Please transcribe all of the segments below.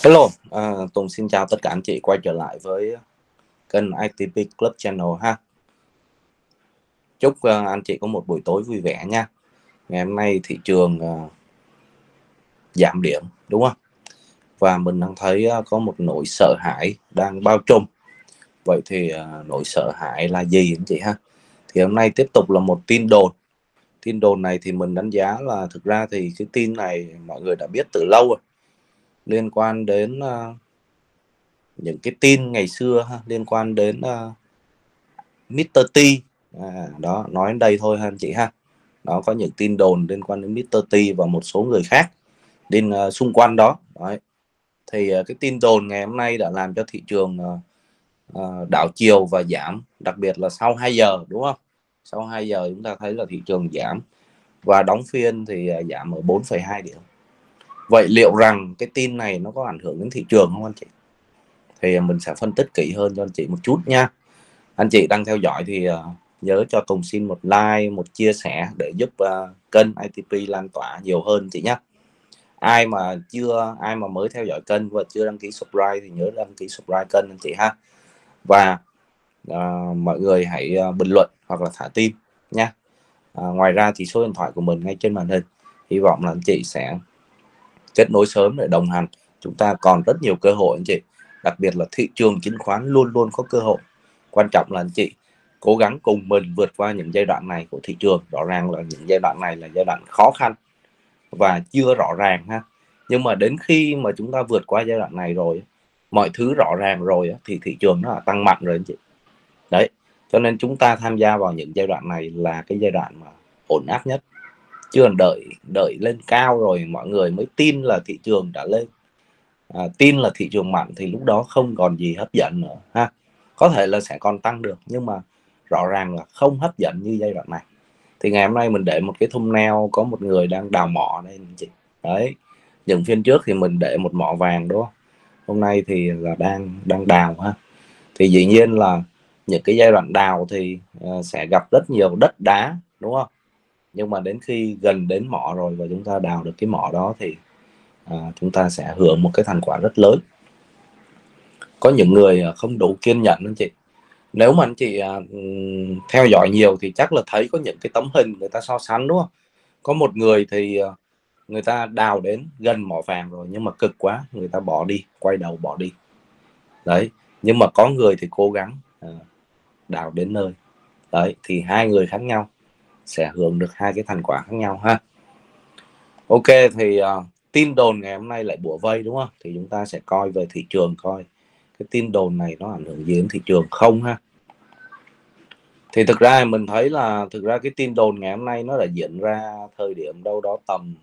Hello, Tùng xin chào tất cả anh chị quay trở lại với kênh ITP Club Channel ha. Chúc anh chị có một buổi tối vui vẻ nha. Ngày hôm nay thị trường giảm điểm đúng không? Và mình đang thấy có một nỗi sợ hãi đang bao trùm. Vậy thì nỗi sợ hãi là gì anh chị ha? Thì hôm nay tiếp tục là một tin đồn. Tin đồn này thì mình đánh giá là thực ra thì cái tin này mọi người đã biết từ lâu rồi. Liên quan đến những cái tin ngày xưa ha, liên quan đến Mr. T. Đó, nói đến đây thôi ha anh chị ha. Đó, có những tin đồn liên quan đến Mr. T và một số người khác đến xung quanh đó. Đấy. Thì cái tin đồn ngày hôm nay đã làm cho thị trường đảo chiều và giảm, đặc biệt là sau 2 giờ đúng không? Sau 2 giờ chúng ta thấy là thị trường giảm và đóng phiên thì giảm ở 4,2 điểm. Vậy liệu rằng cái tin này nó có ảnh hưởng đến thị trường không anh chị? Thì mình sẽ phân tích kỹ hơn cho anh chị một chút nha. Anh chị đang theo dõi thì nhớ cho Tùng xin một like, một chia sẻ để giúp kênh ITP lan tỏa nhiều hơn chị nhé. Ai mà mới theo dõi kênh và chưa đăng ký subscribe thì nhớ đăng ký subscribe kênh anh chị ha. Và mọi người hãy bình luận hoặc là thả tim nha. Ngoài ra thì số điện thoại của mình ngay trên màn hình. Hy vọng là anh chị sẽ kết nối sớm để đồng hành. Chúng ta còn rất nhiều cơ hội anh chị. Đặc biệt là thị trường chứng khoán luôn luôn có cơ hội. Quan trọng là anh chị cố gắng cùng mình vượt qua những giai đoạn này của thị trường. Rõ ràng là những giai đoạn này là giai đoạn khó khăn và chưa rõ ràng ha. Nhưng mà đến khi mà chúng ta vượt qua giai đoạn này rồi, mọi thứ rõ ràng rồi thì thị trường nó là tăng mạnh rồi anh chị. Đấy, cho nên chúng ta tham gia vào những giai đoạn này là cái giai đoạn mà ổn áp nhất. Chưa đợi lên cao rồi mọi người mới tin là thị trường đã lên, tin là thị trường mạnh thì lúc đó không còn gì hấp dẫn nữa ha. Có thể là sẽ còn tăng được nhưng mà rõ ràng là không hấp dẫn như giai đoạn này. Thì ngày hôm nay mình để một cái thumbnail có một người đang đào mỏ đây anh chị. Đấy, những phiên trước thì mình để một mỏ vàng đúng không, hôm nay thì là đang đào ha. Thì dĩ nhiên là những cái giai đoạn đào thì sẽ gặp rất nhiều đất đá đúng không, nhưng mà đến khi gần đến mỏ rồi và chúng ta đào được cái mỏ đó thì chúng ta sẽ hưởng một cái thành quả rất lớn. Có những người không đủ kiên nhẫn anh chị. Nếu mà anh chị theo dõi nhiều thì chắc là thấy có những cái tấm hình người ta so sánh đúng không. Có một người thì người ta đào đến gần mỏ vàng rồi nhưng mà cực quá, người ta bỏ đi, quay đầu bỏ đi. Đấy, nhưng mà có người thì cố gắng đào đến nơi. Đấy, thì hai người khác nhau sẽ hưởng được hai cái thành quả khác nhau ha. Ok, thì tin đồn ngày hôm nay lại bủa vây đúng không, thì chúng ta sẽ coi về thị trường, coi cái tin đồn này nó ảnh hưởng gì đến thị trường không ha. Thì thực ra mình thấy là thực ra cái tin đồn ngày hôm nay nó đã diễn ra thời điểm đâu đó tầm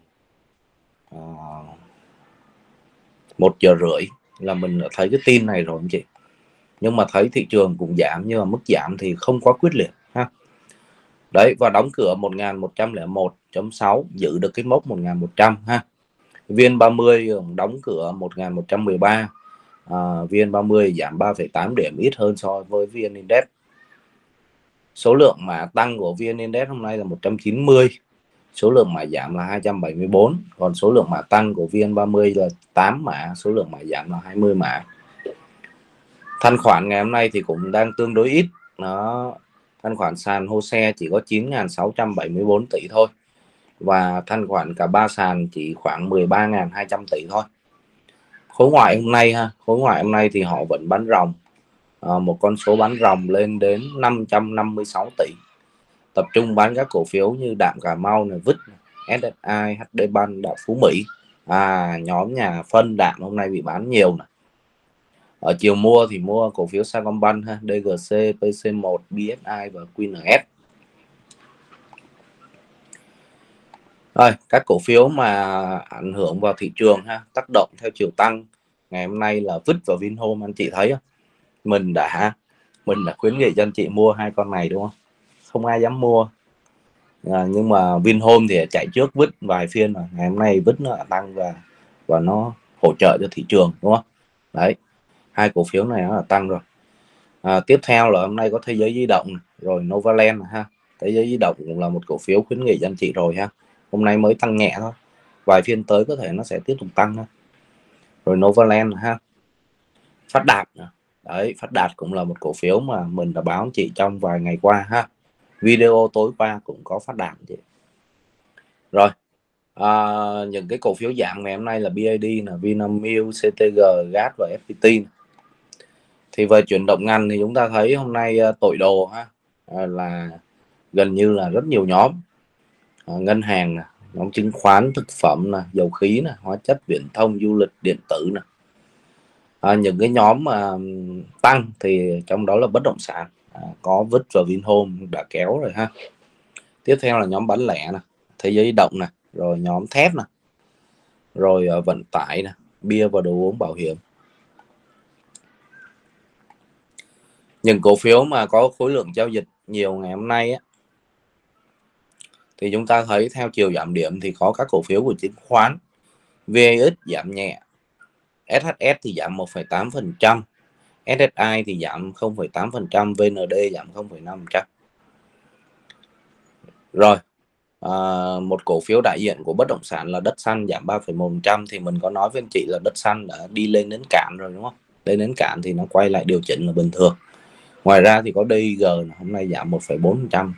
1 giờ rưỡi là mình đã thấy cái tin này rồi anh chị. Nhưng mà thấy thị trường cũng giảm nhưng mà mức giảm thì không quá quyết liệt ha. Đấy, và đóng cửa 1101.6, giữ được cái mốc 1100 ha. VN30 đóng cửa 1113. VN30 giảm 3,8 điểm, ít hơn so với VN Index. Số lượng mã tăng của VN Index hôm nay là 190, số lượng mã giảm là 274, còn số lượng mã tăng của VN30 là 8 mã, số lượng mã giảm là 20 mã. Thanh khoản ngày hôm nay thì cũng đang tương đối ít. Nó thanh khoản sàn HOSE chỉ có 9.674 tỷ thôi, và thanh khoản cả ba sàn chỉ khoảng 13.200 tỷ thôi. Khối ngoại hôm nay ha, khối ngoại hôm nay thì họ vẫn bán ròng, một con số bán ròng lên đến 556 tỷ, tập trung bán các cổ phiếu như Đạm Cà Mau này, Vích, SSI, HD Bank, Đạm Phú Mỹ. Nhóm nhà phân đạm hôm nay bị bán nhiều này. Ở chiều mua thì mua cổ phiếu Sacombank ha, DGC, PC1, BSI và QNS. Rồi, các cổ phiếu mà ảnh hưởng vào thị trường ha, tác động theo chiều tăng ngày hôm nay là Vích và Vinhome. Anh chị thấy không? Mình đã khuyến nghị cho anh chị mua hai con này đúng không? Không ai dám mua. Nhưng mà Vinhome thì chạy trước Vích vài phiên rồi. Ngày hôm nay Vích nó tăng và nó hỗ trợ cho thị trường đúng không? Đấy, hai cổ phiếu này nó là tăng rồi. Tiếp theo là hôm nay có Thế Giới Di Động rồi Novaland ha. Thế Giới Di Động cũng là một cổ phiếu khuyến nghị cho anh chị rồi ha. Hôm nay mới tăng nhẹ thôi, vài phiên tới có thể nó sẽ tiếp tục tăng thôi. rồi Novaland ha, Phát Đạt. Đấy, Phát Đạt cũng là một cổ phiếu mà mình đã báo anh chị trong vài ngày qua ha. Video tối qua cũng có Phát Đạt chị. Rồi những cái cổ phiếu dạng ngày hôm nay là BID, là Vinamilk, CTG, GAT và FPT. Thì về chuyển động ngành thì chúng ta thấy hôm nay tội đồ ha, là gần như là rất nhiều nhóm, ngân hàng, nhóm chứng khoán, thực phẩm, dầu khí, hóa chất, viễn thông, du lịch, điện tử. Những cái nhóm mà tăng thì trong đó là bất động sản, có Vích và Vinhome đã kéo rồi ha. Tiếp theo là nhóm bán lẻ nè, Thế giới di động nè, rồi nhóm thép nè, rồi vận tải nè, bia và đồ uống, bảo hiểm. Những cổ phiếu mà có khối lượng giao dịch nhiều ngày hôm nay á, thì chúng ta thấy theo chiều giảm điểm thì có các cổ phiếu của chứng khoán. VAX giảm nhẹ, SHS thì giảm 1,8%, SSI thì giảm 0,8%, VND giảm 0,5%. Rồi một cổ phiếu đại diện của bất động sản là Đất Xanh giảm 3,1%. Thì mình có nói với anh chị là Đất Xanh đã đi lên đến cạn rồi đúng không? Lên đến cạn thì nó quay lại điều chỉnh là bình thường. Ngoài ra thì có DIG hôm nay giảm 1,4%.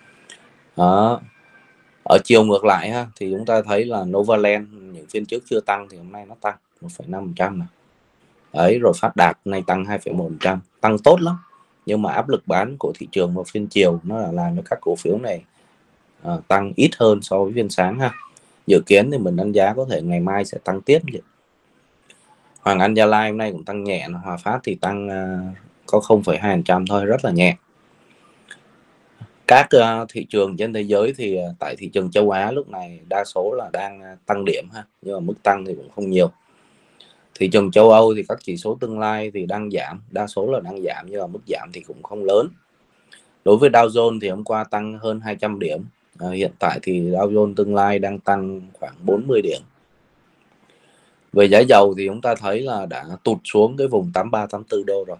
Ở chiều ngược lại ha, thì chúng ta thấy là Novaland những phiên trước chưa tăng thì hôm nay nó tăng 1,5% này. Đấy, rồi Phát Đạt nay tăng 2,1%, tăng tốt lắm. Nhưng mà áp lực bán của thị trường vào phiên chiều nó là làm cho các cổ phiếu này tăng ít hơn so với phiên sáng ha. Dự kiến thì mình đánh giá có thể ngày mai sẽ tăng tiếp. Hoàng Anh Gia Lai hôm nay cũng tăng nhẹ, Hòa Phát thì tăng có 0,2% thôi, rất là nhẹ. Các thị trường trên thế giới thì tại thị trường châu Á lúc này đa số là đang tăng điểm ha, nhưng mà mức tăng thì cũng không nhiều. Thị trường châu Âu thì các chỉ số tương lai thì đang giảm, đa số là đang giảm, nhưng mà mức giảm thì cũng không lớn. Đối với Dow Jones thì hôm qua tăng hơn 200 điểm. Hiện tại thì Dow Jones tương lai đang tăng khoảng 40 điểm. Về giá dầu thì chúng ta thấy là đã tụt xuống cái vùng 83-84 đô rồi.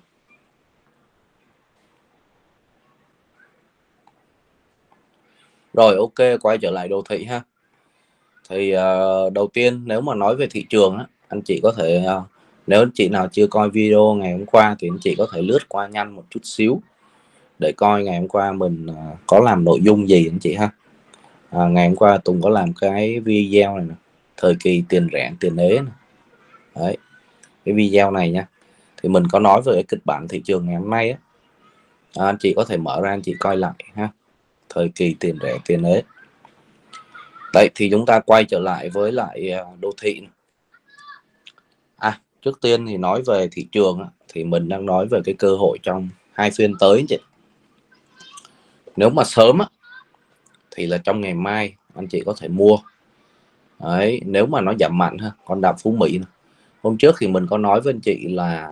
Rồi ok, quay trở lại đồ thị ha. Thì đầu tiên nếu mà nói về thị trường á, anh chị có thể nếu anh chị nào chưa coi video ngày hôm qua thì anh chị có thể lướt qua nhanh một chút xíu để coi ngày hôm qua mình có làm nội dung gì anh chị ha. Ngày hôm qua Tùng có làm cái video này nè, thời kỳ tiền rẻ tiền ế này. Đấy, cái video này nha, thì mình có nói về cái kịch bản thị trường ngày hôm nay á. Anh chị có thể mở ra anh chị coi lại ha, thời kỳ tiền rẻ tiền ế. Đấy, thì chúng ta quay trở lại với lại đô thị. Trước tiên thì nói về thị trường thì mình đang nói về cái cơ hội trong 2 phiên tới chị. Nếu mà sớm thì là trong ngày mai anh chị có thể mua. Đấy, nếu mà nó giảm mạnh ha, con đạm Phú Mỹ này. Hôm trước thì mình có nói với anh chị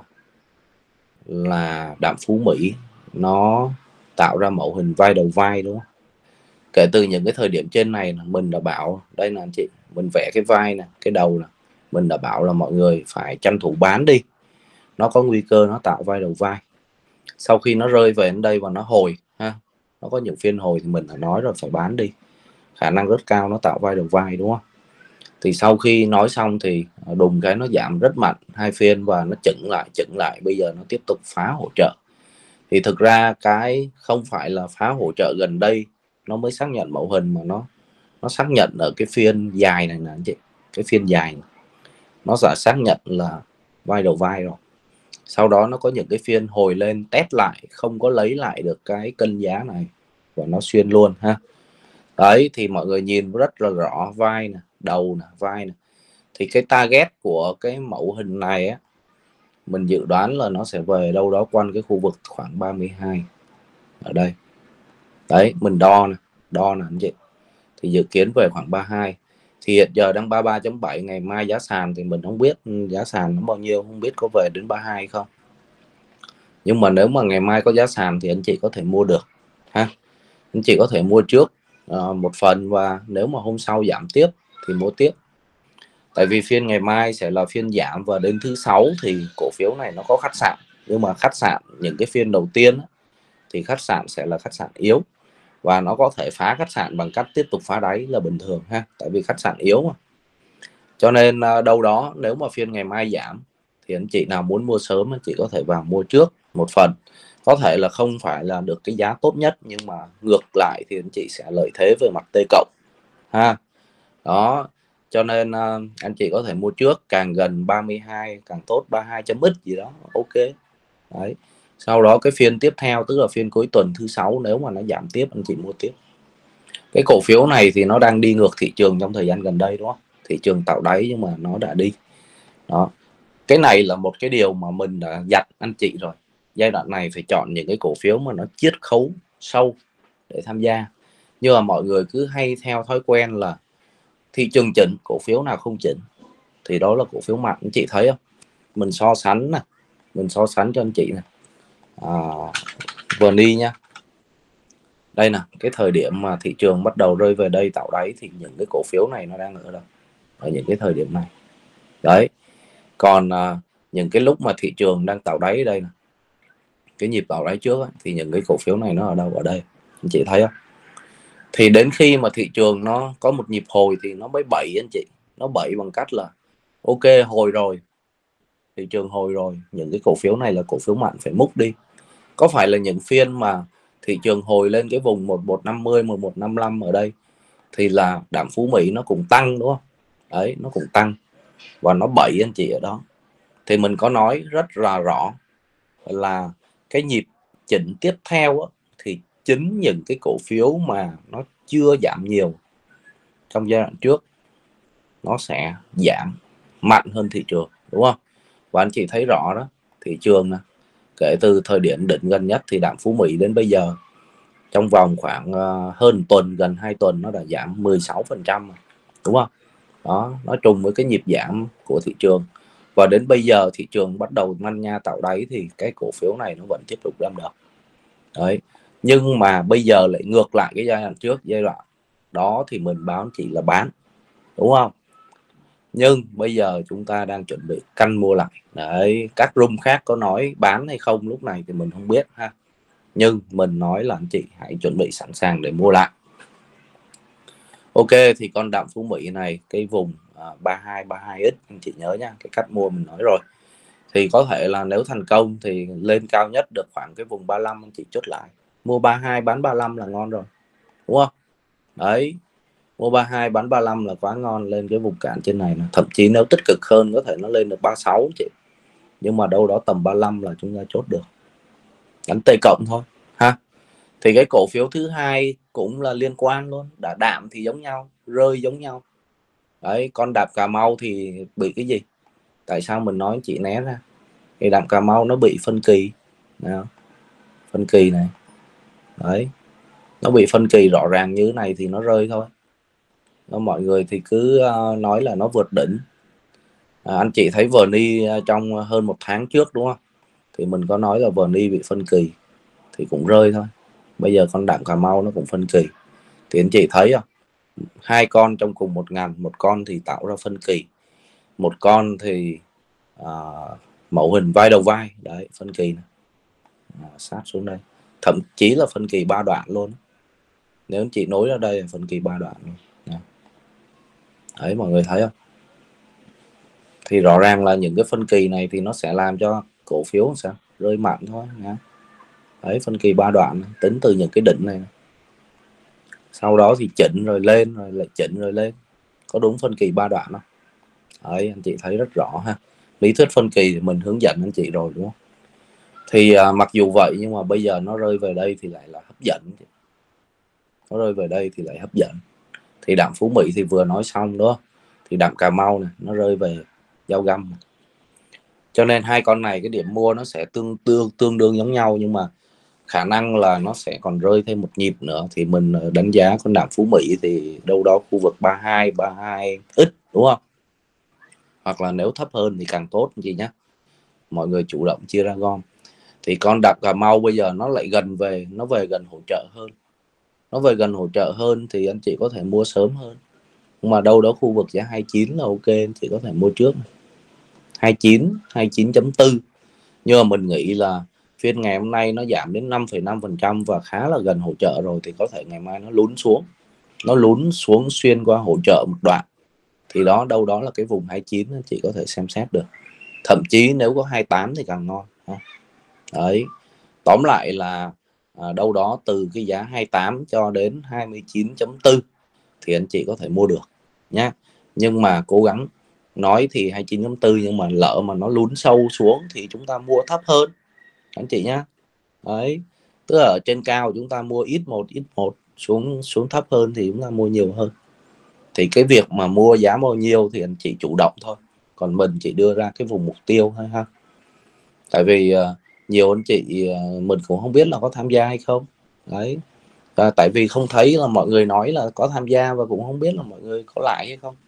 là đạm Phú Mỹ nó tạo ra mẫu hình vai đầu vai đúng không? Kể từ những cái thời điểm trên này mình đã bảo, đây là anh chị, mình vẽ cái vai này, cái đầu này, mình đã bảo là mọi người phải tranh thủ bán đi, nó có nguy cơ nó tạo vai đầu vai. Sau khi nó rơi về đến đây và nó hồi ha, nó có những phiên hồi thì mình đã nói rồi phải bán đi, khả năng rất cao nó tạo vai đầu vai đúng không? Thì sau khi nói xong thì đùng cái nó giảm rất mạnh 2 phiên và nó chững lại, bây giờ nó tiếp tục phá hỗ trợ. Thì thực ra cái không phải là phá hỗ trợ gần đây nó mới xác nhận mẫu hình, mà nó xác nhận ở cái phiên dài này nè anh chị, cái phiên dài này, nó đã xác nhận là vai đầu vai rồi. Sau đó nó có những cái phiên hồi lên test lại, không có lấy lại được cái cân giá này và nó xuyên luôn ha. Đấy, thì mọi người nhìn rất là rõ vai nè, đầu nè, vai nè. Thì cái target của cái mẫu hình này á, mình dự đoán là nó sẽ về đâu đó quanh cái khu vực khoảng 32 ở đây. Đấy, mình đo nè anh chị, thì dự kiến về khoảng 32. Thì hiện giờ đang 33.7, ngày mai giá sàn thì mình không biết giá sàn nó bao nhiêu, không biết có về đến 32 hay không. Nhưng mà nếu mà ngày mai có giá sàn thì anh chị có thể mua được ha. Anh chị có thể mua trước một phần, và nếu mà hôm sau giảm tiếp thì mua tiếp. Tại vì phiên ngày mai sẽ là phiên giảm, và đến thứ Sáu thì cổ phiếu này nó có khách sạn. Nhưng mà khách sạn những cái phiên đầu tiên thì khách sạn sẽ là khách sạn yếu, và nó có thể phá khách sạn bằng cách tiếp tục phá đáy là bình thường ha, tại vì khách sạn yếu mà. Cho nên đâu đó nếu mà phiên ngày mai giảm thì anh chị nào muốn mua sớm anh chị có thể vào mua trước một phần, có thể là không phải là được cái giá tốt nhất nhưng mà ngược lại thì anh chị sẽ lợi thế về mặt T cộng ha. Đó, cho nên anh chị có thể mua trước, càng gần 32 càng tốt, 32 gì đó, ok. Đấy, sau đó cái phiên tiếp theo tức là phiên cuối tuần thứ sáu nếu mà nó giảm tiếp anh chị mua tiếp. Cái cổ phiếu này thì nó đang đi ngược thị trường trong thời gian gần đây đúng không, thị trường tạo đáy nhưng mà nó đã đi. Đó, cái này là một cái điều mà mình đã dặn anh chị rồi, giai đoạn này phải chọn những cái cổ phiếu mà nó chiết khấu sâu để tham gia. Nhưng mà mọi người cứ hay theo thói quen là thị trường chỉnh, cổ phiếu nào không chỉnh thì đó là cổ phiếu mạnh. Anh chị thấy không, mình so sánh nè, mình so sánh cho anh chị nè, VN nhá, đây nè, cái thời điểm mà thị trường bắt đầu rơi về đây tạo đáy thì những cái cổ phiếu này nó đang ở đâu, ở những cái thời điểm này đấy. Còn những cái lúc mà thị trường đang tạo đáy đây nè, cái nhịp tạo đáy trước ấy, thì những cái cổ phiếu này nó ở đâu, ở đây, anh chị thấy không. Thì đến khi mà thị trường nó có một nhịp hồi thì nó mới bẫy anh chị, nó bẫy bằng cách là ok hồi rồi, thị trường hồi rồi, những cái cổ phiếu này là cổ phiếu mạnh phải múc đi. Có phải là những phiên mà thị trường hồi lên cái vùng 1150 1155 ở đây thì là Đạm Phú Mỹ nó cũng tăng đúng không, đấy nó cũng tăng và nó bẫy anh chị ở đó. Thì mình có nói rất là rõ là cái nhịp chỉnh tiếp theo á, thì chính những cái cổ phiếu mà nó chưa giảm nhiều trong giai đoạn trước nó sẽ giảm mạnh hơn thị trường đúng không. Và anh chị thấy rõ đó, thị trường nè, kể từ thời điểm đỉnh gần nhất thì Đạm Phú Mỹ đến bây giờ trong vòng khoảng hơn tuần, gần 2 tuần nó đã giảm 16% đúng không. Đó, nó trùng với cái nhịp giảm của thị trường và đến bây giờ thị trường bắt đầu manh nha tạo đáy thì cái cổ phiếu này nó vẫn tiếp tục đâm đầu đấy. Nhưng mà bây giờ lại ngược lại cái giai đoạn trước, giai đoạn đó thì mình báo chỉ là bán đúng không, nhưng bây giờ chúng ta đang chuẩn bị canh mua lại đấy. Các room khác có nói bán hay không lúc này thì mình không biết ha, nhưng mình nói là anh chị hãy chuẩn bị sẵn sàng để mua lại. Ok, thì con Đạm Phú Mỹ này cái vùng 32x anh chị nhớ nha, cái cách mua mình nói rồi. Thì có thể là nếu thành công thì lên cao nhất được khoảng cái vùng 35 anh chị chốt lại, mua 32 bán 35 là ngon rồi đúng không. Đấy, mua 32 bán 35 là quá ngon, lên cái vùng cản trên này, thậm chí nếu tích cực hơn có thể nó lên được 36 chị, nhưng mà đâu đó tầm 35 là chúng ta chốt được, đánh T cộng thôi ha. Thì cái cổ phiếu thứ hai cũng là liên quan luôn, đã đạm thì giống nhau, rơi giống nhau đấy. Con Đạm Cà Mau thì bị cái gì, tại sao mình nói chị né ra, thì Đạm Cà Mau nó bị phân kỳ nào, phân kỳ này đấy, nó bị phân kỳ rõ ràng như thế này thì nó rơi thôi. Đó, mọi người thì cứ nói là nó vượt đỉnh. Anh chị thấy VN trong hơn một tháng trước đúng không, thì mình có nói là VN bị phân kỳ thì cũng rơi thôi. Bây giờ con Đạm Cà Mau nó cũng phân kỳ thì anh chị thấy không, hai con trong cùng một ngành, một con thì tạo ra phân kỳ, một con thì mẫu hình vai đầu vai đấy, phân kỳ này. Sát xuống đây thậm chí là phân kỳ 3 đoạn luôn, nếu anh chị nối ra đây là phân kỳ 3 đoạn luôn đấy, mọi người thấy không. Thì rõ ràng là những cái phân kỳ này thì nó sẽ làm cho cổ phiếu sao rơi mạnh thôi nha. Đấy, phân kỳ 3 đoạn tính từ những cái đỉnh này, sau đó thì chỉnh rồi lên rồi lại chỉnh rồi lên, có đúng phân kỳ 3 đoạn không. Đấy, anh chị thấy rất rõ ha, lý thuyết phân kỳ thì mình hướng dẫn anh chị rồi đúng không. Thì mặc dù vậy nhưng mà bây giờ nó rơi về đây thì lại là hấp dẫn, nó rơi về đây thì lại hấp dẫn. Thì Đạm Phú Mỹ thì vừa nói xong đó, thì Đạm Cà Mau này nó rơi về giao găm, cho nên hai con này cái điểm mua nó sẽ tương đương giống nhau, nhưng mà khả năng là nó sẽ còn rơi thêm một nhịp nữa. Thì mình đánh giá con Đạm Phú Mỹ thì đâu đó khu vực 32 ít đúng không, hoặc là nếu thấp hơn thì càng tốt gì nhé, mọi người chủ động chia ra gom. Thì con Đạm Cà Mau bây giờ nó lại gần về, nó về gần hỗ trợ hơn, nó về gần hỗ trợ hơn thì anh chị có thể mua sớm hơn, nhưng mà đâu đó khu vực giá 29 là ok, anh chị có thể mua trước 29.4. Nhưng mà mình nghĩ là phiên ngày hôm nay nó giảm đến 5,5% và khá là gần hỗ trợ rồi, thì có thể ngày mai nó lún xuống, nó lún xuống xuyên qua hỗ trợ một đoạn thì đó đâu đó là cái vùng 29 anh chị có thể xem xét được, thậm chí nếu có 28 thì càng ngon. Đấy, tóm lại là đâu đó từ cái giá 28 cho đến 29.4 thì anh chị có thể mua được nhé. Nhưng mà cố gắng nói thì 29.4, nhưng mà lỡ mà nó lún sâu xuống thì chúng ta mua thấp hơn anh chị nhé. Đấy, tức là ở trên cao chúng ta mua ít một, xuống thấp hơn thì chúng ta mua nhiều hơn. Thì cái việc mà mua giá bao nhiêu thì anh chị chủ động thôi, còn mình chỉ đưa ra cái vùng mục tiêu thôi ha. Tại vì nhiều anh chị mình cũng không biết là có tham gia hay không. Đấy, tại vì không thấy là mọi người nói là có tham gia, và cũng không biết là mọi người có lãi hay không.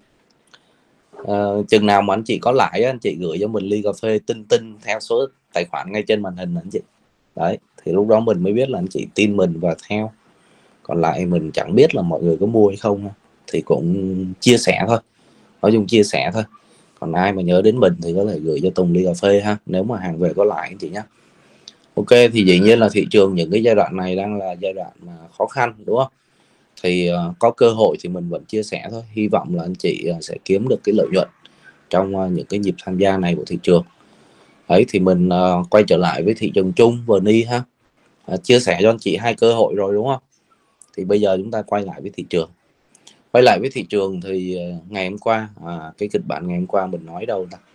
Chừng nào mà anh chị có lãi, anh chị gửi cho mình ly cà phê tinh theo số tài khoản ngay trên màn hình anh chị. Đấy, thì lúc đó mình mới biết là anh chị tin mình và theo. Còn lại mình chẳng biết là mọi người có mua hay không, thì cũng chia sẻ thôi, nói chung chia sẻ thôi. Còn ai mà nhớ đến mình thì có thể gửi cho Tùng ly cà phê ha, nếu mà hàng về có lãi anh chị nhé. Ok, thì dĩ nhiên là thị trường những cái giai đoạn này đang là giai đoạn mà khó khăn, đúng không? Thì có cơ hội thì mình vẫn chia sẻ thôi, hy vọng là anh chị sẽ kiếm được cái lợi nhuận trong những cái nhịp tham gia này của thị trường. Đấy, thì mình quay trở lại với thị trường chung VN ha. Chia sẻ cho anh chị hai cơ hội rồi đúng không? Thì bây giờ chúng ta quay lại với thị trường. Quay lại với thị trường thì ngày hôm qua cái kịch bản ngày hôm qua mình nói đâu ta?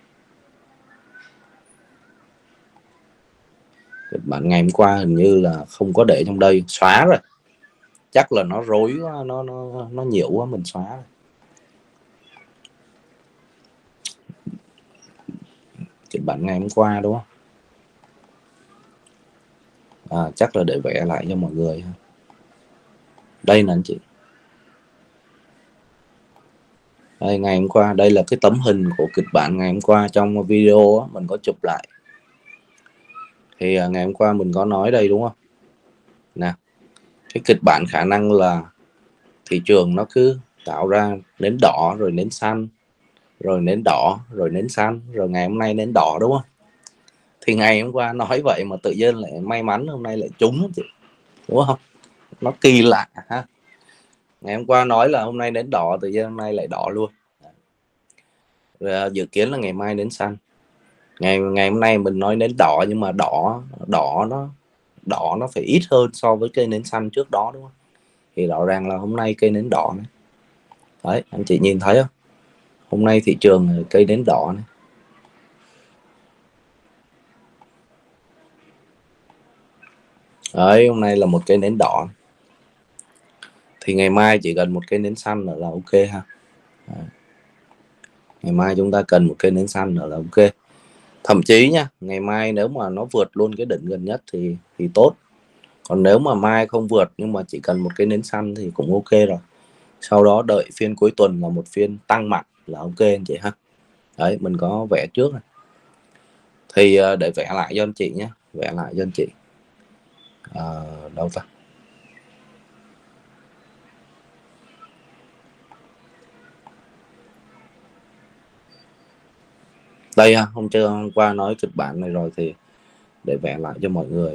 Kịch bản ngày hôm qua hình như là không có để trong đây, xóa rồi. Chắc là nó rối quá, nó nhiều quá mình xóa rồi. Kịch bản ngày hôm qua đúng không? Chắc là để vẽ lại cho mọi người. Đây nè anh chị. Đây, ngày hôm qua đây là cái tấm hình của kịch bản ngày hôm qua trong video á, mình có chụp lại. Thì ngày hôm qua mình có nói đây đúng không? Nè, cái kịch bản khả năng là thị trường nó cứ tạo ra nến đỏ rồi nến xanh, rồi nến đỏ rồi nến xanh, rồi ngày hôm nay nến đỏ đúng không? Thì ngày hôm qua nói vậy mà tự nhiên lại may mắn hôm nay lại trúng chị, đúng không? Nó kỳ lạ ha. Ngày hôm qua nói là hôm nay nến đỏ, tự nhiên hôm nay lại đỏ luôn. Rồi, dự kiến là ngày mai nến xanh. Ngày hôm nay mình nói nến đỏ, nhưng mà đỏ nó phải ít hơn so với cây nến xanh trước đó đúng không? Thì rõ ràng là hôm nay cây nến đỏ này. Đấy, anh chị nhìn thấy không? Hôm nay thị trường cây nến đỏ này. Đấy, hôm nay là một cây nến đỏ. Thì ngày mai chỉ cần một cây nến xanh là ok ha. Đấy. Ngày mai chúng ta cần một cây nến xanh là ok. Thậm chí nha, ngày mai nếu mà nó vượt luôn cái đỉnh gần nhất thì tốt. Còn nếu mà mai không vượt nhưng mà chỉ cần một cái nến xanh thì cũng ok rồi. Sau đó đợi phiên cuối tuần là một phiên tăng mạnh là ok anh chị ha. Đấy, mình có vẽ trước này. Thì để vẽ lại cho anh chị nhé, vẽ lại cho anh chị. Đâu ta? Đây ha, hôm qua nói kịch bản này rồi thì để vẽ lại cho mọi người.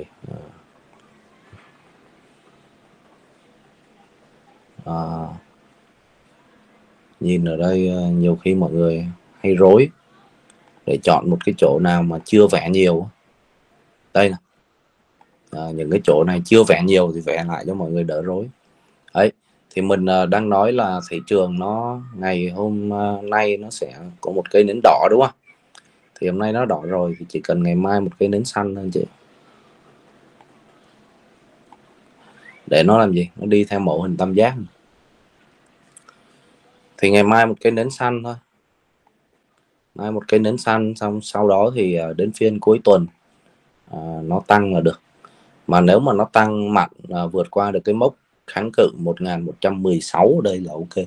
Nhìn ở đây nhiều khi mọi người hay rối để chọn một cái chỗ nào mà chưa vẽ nhiều. Đây nè, những cái chỗ này chưa vẽ nhiều thì vẽ lại cho mọi người đỡ rối. Đấy, thì mình đang nói là thị trường nó ngày hôm nay nó sẽ có một cây nến đỏ đúng không? Thì hôm nay nó đỏ rồi thì chỉ cần ngày mai một cây nến xanh thôi anh chị. Để nó làm gì? Nó đi theo mẫu hình tam giác. Thì ngày mai một cây nến xanh thôi. Mai một cây nến xanh, xong sau đó thì đến phiên cuối tuần nó tăng là được. Mà nếu mà nó tăng mạnh vượt qua được cái mốc kháng cự 1116 đây là ok.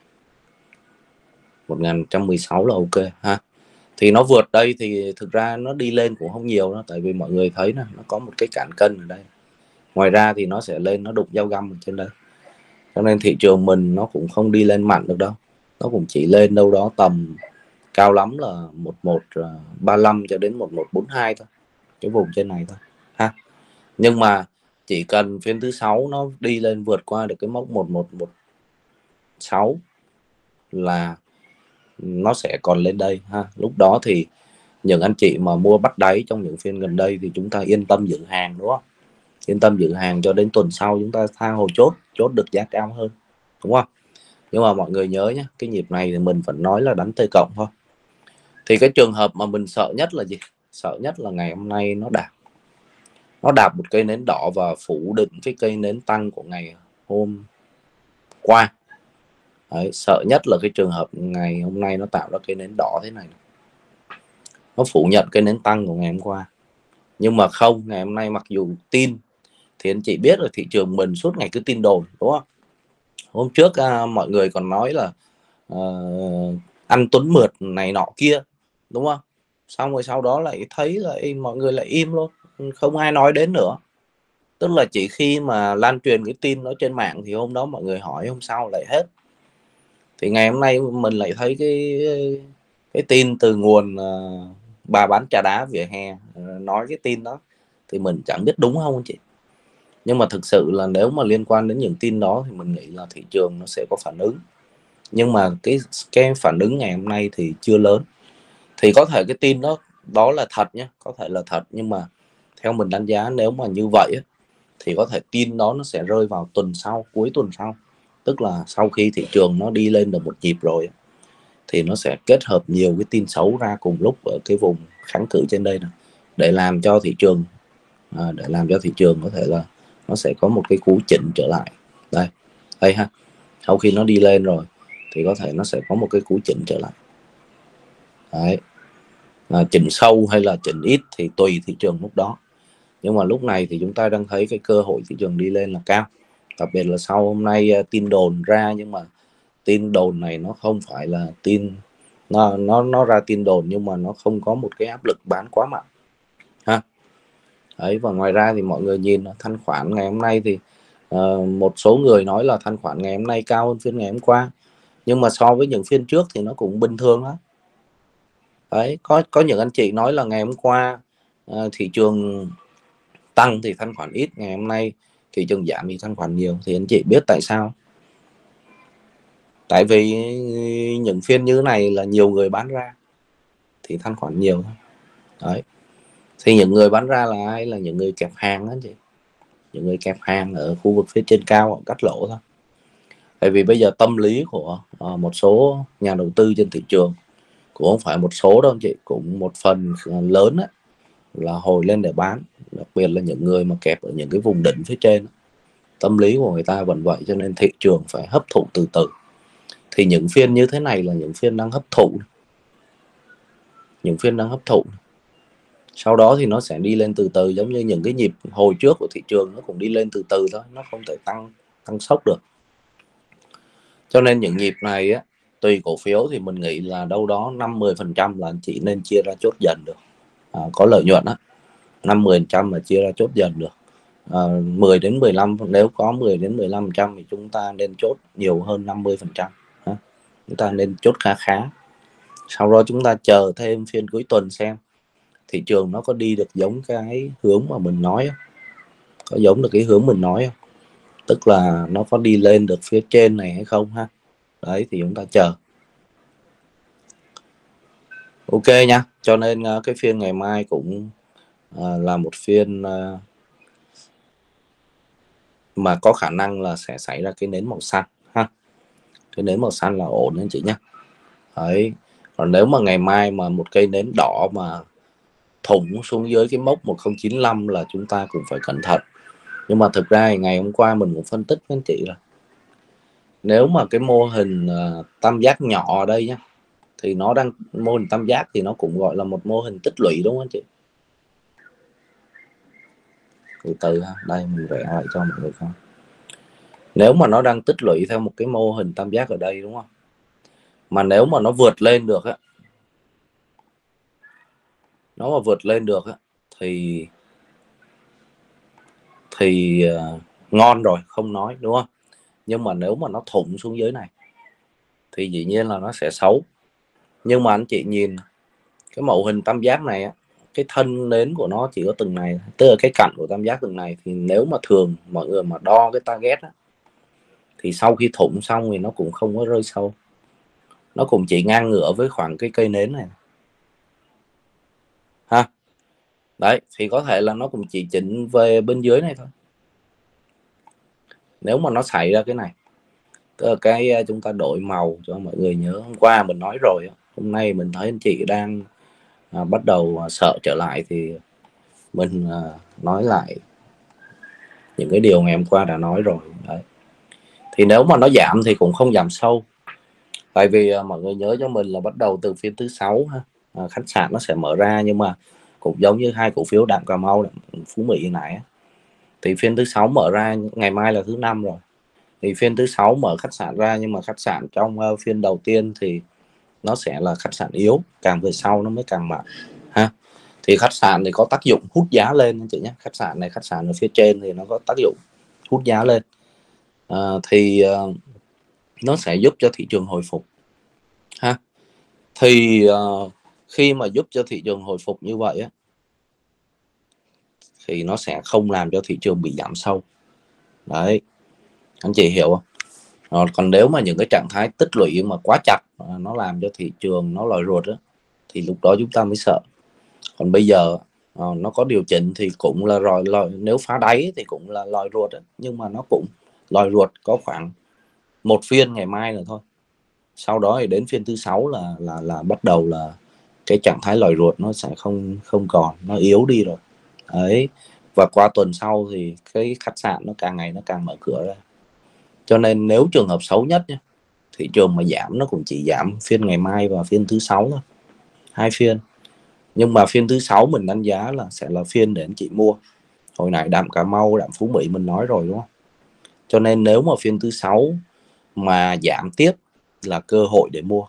1116 là ok ha. Thì nó vượt đây thì thực ra nó đi lên cũng không nhiều đó, tại vì mọi người thấy nè, nó có một cái cản cân ở đây. Ngoài ra thì nó sẽ lên, nó đụng dao găm ở trên đây. Cho nên thị trường mình nó cũng không đi lên mạnh được đâu. Nó cũng chỉ lên đâu đó tầm cao lắm là 1135 cho đến 1142 thôi. Cái vùng trên này thôi ha. Nhưng mà chỉ cần phiên thứ 6 nó đi lên vượt qua được cái mốc 1116 là nó sẽ còn lên đây ha. Lúc đó thì những anh chị mà mua bắt đáy trong những phiên gần đây thì chúng ta yên tâm giữ hàng, đúng không? Yên tâm giữ hàng cho đến tuần sau chúng ta tha hồ chốt được giá cao hơn, đúng không? Nhưng mà mọi người nhớ nhé, cái nhịp này thì mình vẫn nói là đánh T cộng thôi. Thì cái trường hợp mà mình sợ nhất là gì? Sợ nhất là ngày hôm nay nó đạp một cây nến đỏ và phủ định cái cây nến tăng của ngày hôm qua. Đấy, sợ nhất là cái trường hợp ngày hôm nay nó tạo ra cây nến đỏ thế này, nó phủ nhận cây nến tăng của ngày hôm qua. Nhưng mà không, ngày hôm nay mặc dù tin thì anh chị biết là thị trường mình suốt ngày cứ tin đồn, đúng không? Hôm trước mọi người còn nói là ăn Tuấn mượt này nọ kia, đúng không? Xong rồi sau đó lại thấy là mọi người lại im luôn, không ai nói đến nữa. Tức là chỉ khi mà lan truyền cái tin đó trên mạng thì hôm đó mọi người hỏi, hôm sau lại hết. Thì ngày hôm nay mình lại thấy cái tin từ nguồn bà bán trà đá vỉa hè nói cái tin đó, thì mình chẳng biết đúng không anh chị. Nhưng mà thực sự là nếu mà liên quan đến những tin đó thì mình nghĩ là thị trường nó sẽ có phản ứng. Nhưng mà cái phản ứng ngày hôm nay thì chưa lớn. Thì có thể cái tin đó là thật nhé, có thể là thật, nhưng mà theo mình đánh giá nếu mà như vậy thì có thể tin đó nó sẽ rơi vào tuần sau, cuối tuần sau. Tức là sau khi thị trường nó đi lên được một nhịp rồi thì nó sẽ kết hợp nhiều cái tin xấu ra cùng lúc ở cái vùng kháng cự trên đây này, để làm cho thị trường có thể là nó sẽ có một cái cú chỉnh trở lại đây ha. Sau khi nó đi lên rồi thì có thể nó sẽ có một cái cú chỉnh trở lại đấy. Chỉnh sâu hay là chỉnh ít thì tùy thị trường lúc đó. Nhưng mà lúc này thì chúng ta đang thấy cái cơ hội thị trường đi lên là cao, đặc biệt là sau hôm nay tin đồn ra. Nhưng mà tin đồn này nó không phải là tin, nó ra tin đồn nhưng mà nó không có một cái áp lực bán quá mạnh ha. Đấy, và ngoài ra thì mọi người nhìn thanh khoản ngày hôm nay thì một số người nói là thanh khoản ngày hôm nay cao hơn phiên ngày hôm qua, nhưng mà so với những phiên trước thì nó cũng bình thường đó. Đấy, có những anh chị nói là ngày hôm qua thị trường tăng thì thanh khoản ít, ngày hôm nay thị trường giảm thì thanh khoản nhiều. Thì anh chị biết tại sao? Tại vì những phiên như thế này là nhiều người bán ra thì thanh khoản nhiều thôi. Đấy, thì những người bán ra là ai? Là những người kẹp hàng đó anh chị, những người kẹp hàng ở khu vực phía trên cao họ cắt lỗ thôi. Tại vì bây giờ tâm lý của một số nhà đầu tư trên thị trường, cũng không phải một số đâu anh chị, cũng một phần lớn ấy, là hồi lên để bán, đặc biệt là những người mà kẹp ở những cái vùng đỉnh phía trên. Tâm lý của người ta vẫn vậy, cho nên thị trường phải hấp thụ từ từ. Thì những phiên như thế này là những phiên đang hấp thụ, sau đó thì nó sẽ đi lên từ từ, giống như những cái nhịp hồi trước của thị trường nó cũng đi lên từ từ thôi, nó không thể tăng sốc được. Cho nên những nhịp này á, tùy cổ phiếu thì mình nghĩ là đâu đó 50% là anh chị nên chia ra chốt dần được, có lợi nhuận á, 50% là chia ra chốt dần được. 10 đến 15, nếu có 10 đến 15% thì chúng ta nên chốt nhiều hơn 50%. Chúng ta nên chốt khá. Sau đó chúng ta chờ thêm phiên cuối tuần xem thị trường nó có đi được giống cái hướng mà mình nói không? Có giống được cái hướng mình nói không? Tức là nó có đi lên được phía trên này hay không ha? Đấy, thì chúng ta chờ. Ok nha. Cho nên cái phiên ngày mai cũng là một phiên mà có khả năng là sẽ xảy ra cái nến màu xanh ha. Cái nến màu xanh là ổn anh chị nhé. Đấy. Còn nếu mà ngày mai mà một cây nến đỏ mà thủng xuống dưới cái mốc 1095 là chúng ta cũng phải cẩn thận. Nhưng mà thực ra ngày hôm qua mình cũng phân tích với anh chị là nếu mà cái mô hình tam giác nhỏ ở đây nhá, thì nó đang mô hình tam giác thì nó cũng gọi là một mô hình tích lũy, đúng không anh chị? Từ từ ha, đây mình vẽ lại cho mọi người coi. Nếu mà nó đang tích lũy theo một cái mô hình tam giác ở đây, đúng không? Mà nếu mà nó vượt lên được á, thì ngon rồi, không nói, đúng không? Nhưng mà nếu mà nó thủng xuống dưới này thì dĩ nhiên là nó sẽ xấu. Nhưng mà anh chị nhìn cái mẫu hình tam giác này á, cái thân nến của nó chỉ có từng này, tức là cái cạnh của tam giác từng này. Thì nếu mà thường mọi người mà đo cái target á, thì sau khi thủng xong thì nó cũng không có rơi sâu. nó cũng chỉ ngang ngửa với khoảng cái cây nến này ha. Đấy thì có thể là nó cũng chỉ chỉnh về bên dưới này thôi. Nếu mà nó xảy ra cái này, tức là cái chúng ta đổi màu cho mọi người nhớ. Hôm qua mình nói rồi, hôm nay mình thấy anh chị đang bắt đầu sợ trở lại thì mình nói lại những cái điều ngày hôm qua đã nói rồi. Đấy. Thì nếu mà nó giảm thì cũng không giảm sâu, tại vì mọi người nhớ cho mình là bắt đầu từ phiên thứ 6 ha, khách sạn nó sẽ mở ra, nhưng mà cũng giống như hai cổ phiếu Đạm Cà Mau, Phú Mỹ này, thì phiên thứ 6 mở ra, ngày mai là thứ 5 rồi, thì phiên thứ 6 mở khách sạn ra, nhưng mà khách sạn trong phiên đầu tiên thì nó sẽ là khách sạn yếu, càng về sau nó mới càng mạnh ha. Thì khách sạn thì có tác dụng hút giá lên anh chị nhé. Khách sạn ở phía trên thì nó có tác dụng hút giá lên, thì nó sẽ giúp cho thị trường hồi phục ha. Thì khi mà giúp cho thị trường hồi phục như vậy á, thì nó sẽ không làm cho thị trường bị giảm sâu. Đấy, anh chị hiểu không? Còn nếu mà những cái trạng thái tích lũy mà quá chặt nó làm cho thị trường nó lòi ruột á, thì lúc đó chúng ta mới sợ. Còn bây giờ nó có điều chỉnh thì cũng là lòi, nếu phá đáy thì cũng là lòi ruột á, nhưng mà nó cũng lòi ruột có khoảng một phiên ngày mai nữa thôi. Sau đó thì đến phiên thứ 6 là bắt đầu là cái trạng thái lòi ruột nó sẽ không còn, nó yếu đi rồi. Đấy, và qua tuần sau thì cái khách sạn nó càng ngày nó càng mở cửa ra. Cho nên nếu trường hợp xấu nhất nhé, thị trường mà giảm nó cũng chỉ giảm phiên ngày mai và phiên thứ 6 thôi, 2 phiên. Nhưng mà phiên thứ 6 mình đánh giá là sẽ là phiên để anh chị mua. Hồi nãy Đạm Cà Mau, Đạm Phú Mỹ mình nói rồi đúng không? Cho nên nếu mà phiên thứ 6 mà giảm tiếp là cơ hội để mua.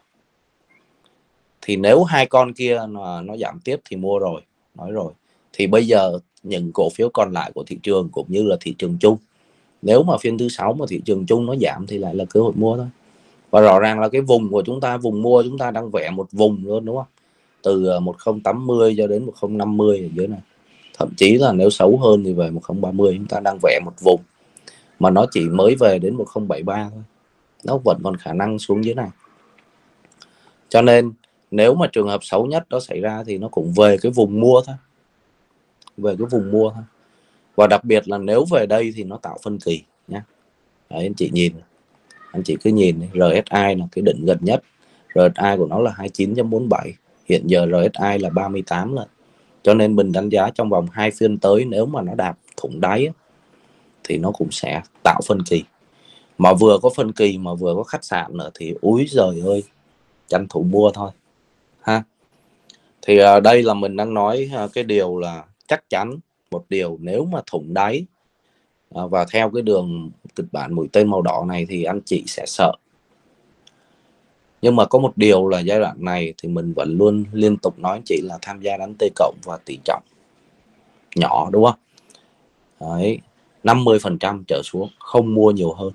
Thì nếu hai con kia nó giảm tiếp thì mua rồi, nói rồi. Thì bây giờ những cổ phiếu còn lại của thị trường cũng như là thị trường chung, nếu mà phiên thứ 6 mà thị trường chung nó giảm thì lại là cơ hội mua thôi. Và rõ ràng là cái vùng của chúng ta, vùng mua chúng ta đang vẽ một vùng luôn đúng không? Từ 1080 cho đến 1050 ở dưới này. Thậm chí là nếu xấu hơn thì về 1030, chúng ta đang vẽ một vùng mà nó chỉ mới về đến 1073 thôi. Nó vẫn còn khả năng xuống dưới này. Cho nên nếu mà trường hợp xấu nhất đó xảy ra thì nó cũng về cái vùng mua thôi. Về cái vùng mua thôi. Và đặc biệt là nếu về đây thì nó tạo phân kỳ nhé. Đấy, anh chị nhìn, anh chị cứ nhìn RSI là cái đỉnh gần nhất, RSI của nó là 29.47, hiện giờ RSI là 38 lần. Cho nên mình đánh giá trong vòng 2 phiên tới, nếu mà nó đạp thủng đáy thì nó cũng sẽ tạo phân kỳ. Mà vừa có phân kỳ mà vừa có khách sạn nữa thì úi giời ơi, tranh thủ mua thôi ha. Thì đây là mình đang nói cái điều là chắc chắn một điều, nếu mà thủng đáy và theo cái đường kịch bản mũi tên màu đỏ này thì anh chị sẽ sợ. Nhưng mà có một điều là giai đoạn này thì mình vẫn luôn liên tục nói anh chị là tham gia đánh T cộng và tỷ trọng nhỏ đúng không? Đấy, 50% trở xuống, không mua nhiều hơn.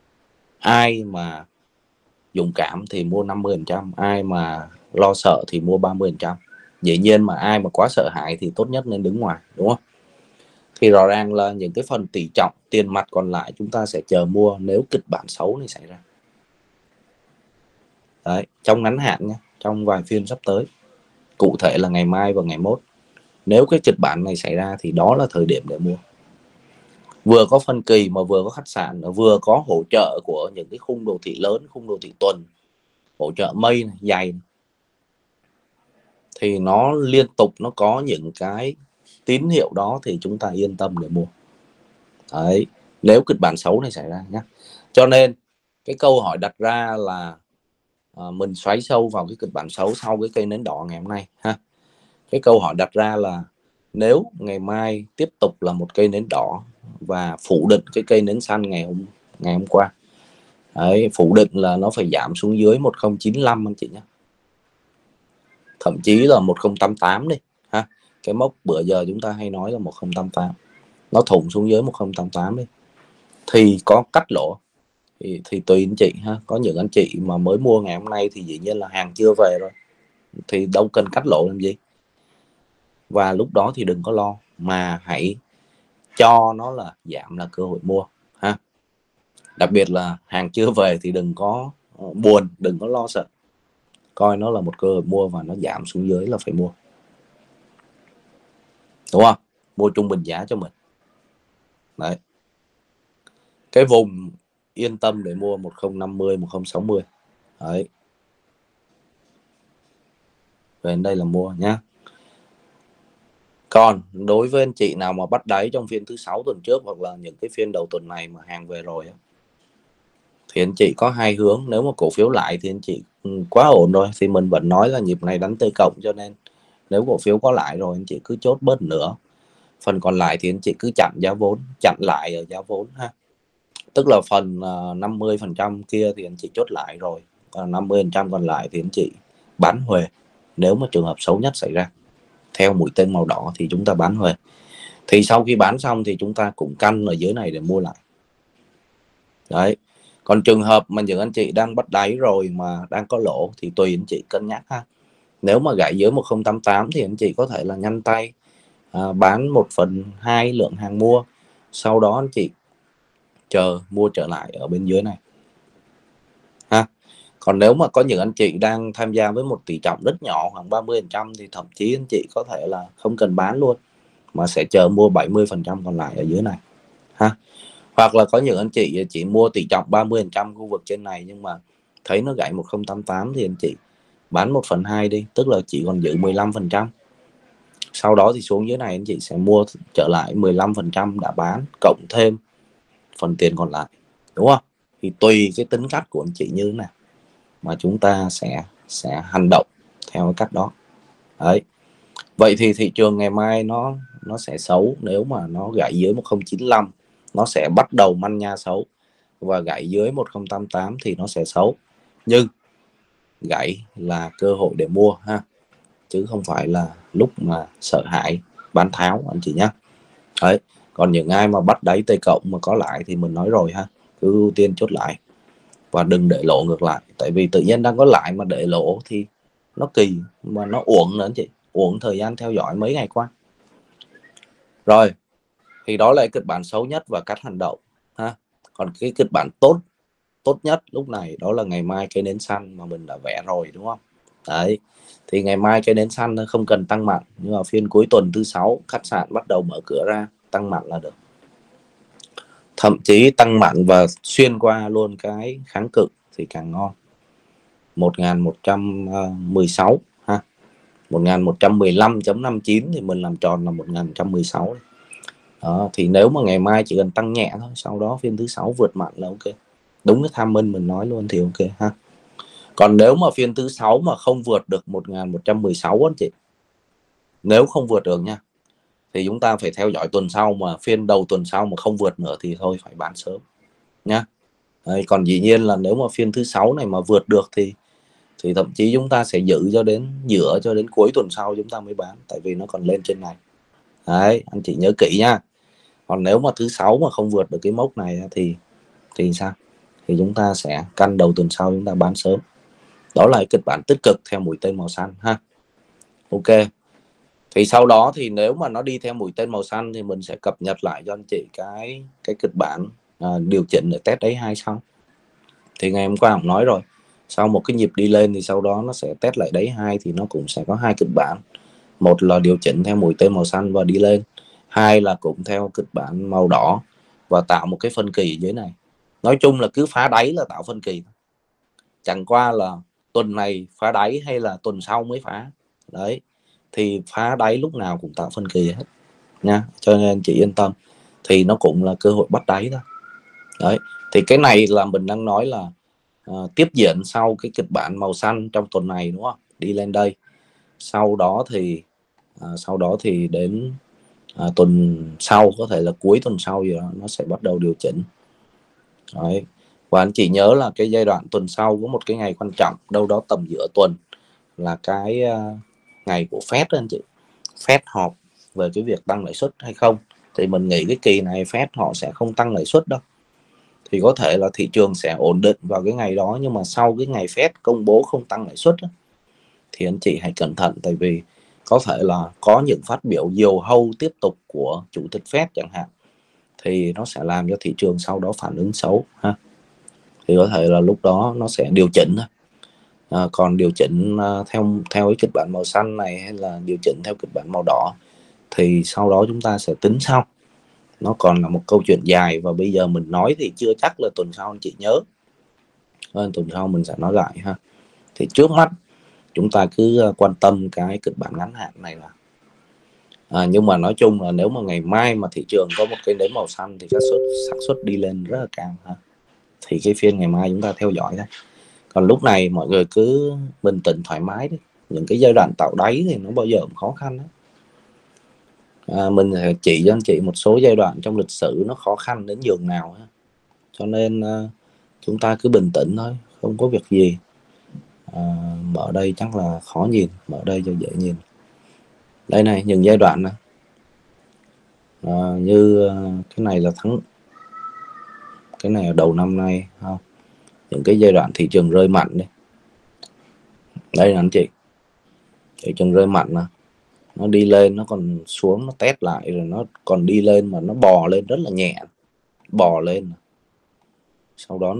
Ai mà dũng cảm thì mua 50%, ai mà lo sợ thì mua 30%. Dĩ nhiên mà ai mà quá sợ hãi thì tốt nhất nên đứng ngoài đúng không? Thì rõ ràng là những cái phần tỷ trọng tiền mặt còn lại chúng ta sẽ chờ mua nếu kịch bản xấu này xảy ra. Đấy, trong ngắn hạn nhé, trong vài phiên sắp tới, cụ thể là ngày mai và ngày mốt, nếu cái kịch bản này xảy ra thì đó là thời điểm để mua. Vừa có phân kỳ mà vừa có khách sạn, vừa có hỗ trợ của những cái khung đồ thị lớn, khung đồ thị tuần, hỗ trợ mây này, dày này. Thì nó liên tục nó có những cái tín hiệu đó thì chúng ta yên tâm để mua. Đấy, nếu kịch bản xấu này xảy ra nhé. Cho nên cái câu hỏi đặt ra là mình xoáy sâu vào cái kịch bản xấu sau cái cây nến đỏ ngày hôm nay ha. Cái câu hỏi đặt ra là nếu ngày mai tiếp tục là một cây nến đỏ và phủ định cái cây nến xanh ngày hôm qua. Đấy, phủ định là nó phải giảm xuống dưới 1095 anh chị nhé. Thậm chí là 1088 đi ha. Cái mốc bữa giờ chúng ta hay nói là 1088. Nó thủng xuống dưới 1088 đi. Thì có cắt lỗ. Thì tùy anh chị ha. Có những anh chị mà mới mua ngày hôm nay thì dĩ nhiên là hàng chưa về rồi. Thì đâu cần cắt lỗ làm gì. Và lúc đó thì đừng có lo, mà hãy cho nó là giảm là cơ hội mua ha. Đặc biệt là hàng chưa về thì đừng có buồn, đừng có lo sợ. coi nó là một cơ hội mua và nó giảm xuống dưới là phải mua, đúng không? Mua trung bình giá cho mình. Đấy, cái vùng yên tâm để mua 1050, 1060. Đấy, về đến đây là mua nhá. Còn đối với anh chị nào mà bắt đáy trong phiên thứ 6 tuần trước hoặc là những cái phiên đầu tuần này mà hàng về rồi thì anh chị có hai hướng. Nếu mà cổ phiếu lại thì anh chị quá ổn rồi, thì mình vẫn nói là nhịp này đánh T cộng, cho nên nếu cổ phiếu có lại rồi anh chị cứ chốt bớt nữa. Phần còn lại thì anh chị cứ chặn giá vốn, chặn lại ở giá vốn ha. Tức là phần 50% kia thì anh chị chốt lại rồi, còn 50% còn lại thì anh chị bán huề. Nếu mà trường hợp xấu nhất xảy ra theo mũi tên màu đỏ thì chúng ta bán huề. Thì sau khi bán xong thì chúng ta cũng canh ở dưới này để mua lại. Đấy, còn trường hợp mà những anh chị đang bắt đáy rồi mà đang có lỗ thì tùy anh chị cân nhắc ha. Nếu mà gãy dưới 1088 thì anh chị có thể là nhanh tay bán 1/2 lượng hàng mua, sau đó anh chị chờ mua trở lại ở bên dưới này ha. Còn nếu mà có những anh chị đang tham gia với một tỷ trọng rất nhỏ, khoảng 30%, thì thậm chí anh chị có thể là không cần bán luôn mà sẽ chờ mua 70% còn lại ở dưới này ha. Hoặc là có những anh chị chỉ mua tỷ trọng 30% khu vực trên này nhưng mà thấy nó gãy 1088 thì anh chị bán 1/2 đi, tức là chỉ còn giữ 15%. Sau đó thì xuống dưới này anh chị sẽ mua trở lại 15% đã bán cộng thêm phần tiền còn lại, đúng không? Thì tùy cái tính cách của anh chị như thế nào mà chúng ta sẽ hành động theo cái cách đó. Đấy, vậy thì thị trường ngày mai nó sẽ xấu. Nếu mà nó gãy dưới 1095 nó sẽ bắt đầu manh nha xấu, và gãy dưới 1088 thì nó sẽ xấu. Nhưng gãy là cơ hội để mua ha, chứ không phải là lúc mà sợ hãi bán tháo anh chị nhé. Đấy, còn những ai mà bắt đáy T cộng mà có lại thì mình nói rồi ha, cứ ưu tiên chốt lại và đừng để lỗ ngược lại. Tại vì tự nhiên đang có lại mà để lỗ thì nó kỳ mà nó uổng nữa anh chị, uổng thời gian theo dõi mấy ngày qua. Rồi, thì đó là kịch bản xấu nhất và cách hành động ha. Còn cái kịch bản tốt nhất lúc này đó là ngày mai cây nến xanh mà mình đã vẽ rồi, đúng không? Đấy, thì ngày mai cây nến xanh nó không cần tăng mạnh, nhưng mà phiên cuối tuần thứ 6 khách sạn bắt đầu mở cửa ra tăng mạnh là được, thậm chí tăng mạnh và xuyên qua luôn cái kháng cự thì càng ngon. 1116 ha, 1115.59 thì mình làm tròn là 1116. Đó, thì nếu mà ngày mai chỉ cần tăng nhẹ thôi, sau đó phiên thứ 6 vượt mạnh là ok. Đúng cái tham minh mình nói luôn thì ok ha. Còn nếu mà phiên thứ 6 mà không vượt được 1116 anh chị, nếu không vượt được nha, thì chúng ta phải theo dõi tuần sau, mà phiên đầu tuần sau mà không vượt nữa thì thôi phải bán sớm nhá. Đấy, còn dĩ nhiên là nếu mà phiên thứ 6 này mà vượt được thì thậm chí chúng ta sẽ giữ cho đến giữa, cho đến cuối tuần sau chúng ta mới bán, tại vì nó còn lên trên này. Đấy, anh chị nhớ kỹ nha. Còn nếu mà thứ 6 mà không vượt được cái mốc này thì sao? Thì chúng ta sẽ canh đầu tuần sau chúng ta bán sớm. Đó là kịch bản tích cực theo mũi tên màu xanh ha. Ok, thì sau đó thì nếu mà nó đi theo mũi tên màu xanh thì mình sẽ cập nhật lại cho anh chị cái kịch bản điều chỉnh để test đáy 2 sau. Thì ngày hôm qua cũng nói rồi, sau một cái nhịp đi lên thì sau đó nó sẽ test lại đáy 2, thì nó cũng sẽ có hai kịch bản. Một là điều chỉnh theo mũi tên màu xanh và đi lên, hai là cũng theo kịch bản màu đỏ và tạo một cái phân kỳ dưới này. Nói chung là cứ phá đáy là tạo phân kỳ, chẳng qua là tuần này phá đáy hay là tuần sau mới phá. Đấy, thì phá đáy lúc nào cũng tạo phân kỳ hết nha, cho nên chị yên tâm, thì nó cũng là cơ hội bắt đáy đó. Đấy, thì cái này là mình đang nói là tiếp diễn sau cái kịch bản màu xanh trong tuần này, đúng không? Đi lên đây, sau đó thì đến tuần sau, có thể là cuối tuần sau gì đó, nó sẽ bắt đầu điều chỉnh. Đấy, và anh chị nhớ là cái giai đoạn tuần sau có một cái ngày quan trọng đâu đó tầm giữa tuần, là cái ngày của Fed đó anh chị. Fed họp về cái việc tăng lãi suất hay không, thì mình nghĩ cái kỳ này Fed họ sẽ không tăng lãi suất đâu, thì có thể là thị trường sẽ ổn định vào cái ngày đó. Nhưng mà sau cái ngày Fed công bố không tăng lãi suất thì anh chị hãy cẩn thận, tại vì có thể là có những phát biểu diều hâu tiếp tục của chủ tịch Fed chẳng hạn, thì nó sẽ làm cho thị trường sau đó phản ứng xấu ha. Thì có thể là lúc đó nó sẽ điều chỉnh thôi. Còn điều chỉnh theo cái kịch bản màu xanh này hay là điều chỉnh theo kịch bản màu đỏ thì sau đó chúng ta sẽ tính sau. Nó còn là một câu chuyện dài và bây giờ mình nói thì chưa chắc là tuần sau anh chị nhớ, nên tuần sau mình sẽ nói lại ha. Thì trước mắt chúng ta cứ quan tâm cái kịch bản ngắn hạn này là nhưng mà nói chung là nếu mà ngày mai mà thị trường có một cái nến màu xanh thì xác suất đi lên rất là cao ha. Thì cái phiên ngày mai chúng ta theo dõi thôi. Còn lúc này mọi người cứ bình tĩnh thoải mái đi. Những cái giai đoạn tạo đáy thì nó bao giờ cũng khó khăn đó. Mình sẽ chỉ cho anh chị một số giai đoạn trong lịch sử nó khó khăn đến nhường nào ha. Cho nên chúng ta cứ bình tĩnh thôi, không có việc gì. Mở đây chắc là khó nhìn, mở đây cho dễ nhìn. Đây này, những giai đoạn này như cái này là cái này là đầu năm nay không? Những cái giai đoạn thị trường rơi mạnh đây, đây là anh chị, thị trường rơi mạnh nè, nó đi lên nó còn xuống, nó test lại rồi nó còn đi lên mà nó bò lên rất là nhẹ, bò lên sau đó nó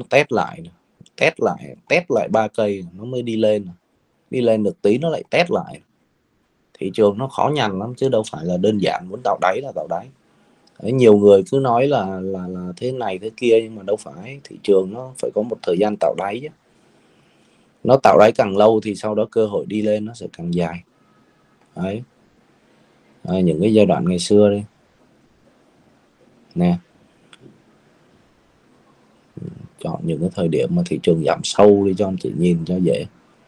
test lại 3 cây nó mới đi lên được tí nó lại test lại. Thị trường nó khó nhằn lắm chứ đâu phải là đơn giản muốn tạo đáy là tạo đáy. Đấy, nhiều người cứ nói là thế này thế kia nhưng mà đâu phải, thị trường nó phải có một thời gian tạo đáy chứ. Nó tạo đáy càng lâu thì sau đó cơ hội đi lên nó sẽ càng dài. Đấy. Những cái giai đoạn ngày xưa đi nè, chọn những cái thời điểm mà thị trường giảm sâu đi cho anh chị nhìn cho dễ